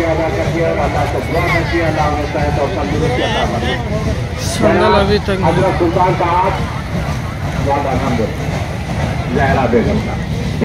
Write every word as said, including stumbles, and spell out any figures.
शुक्रिया अदा करती है और अल्लाह से दुआ करती है अल्लाह होता है तो तंदुरुस्ती अता फरमाए। अभी तक हजरत सुल्तान का हाथ बहुत अलहमदुलिल्लाह जहरा बेगम का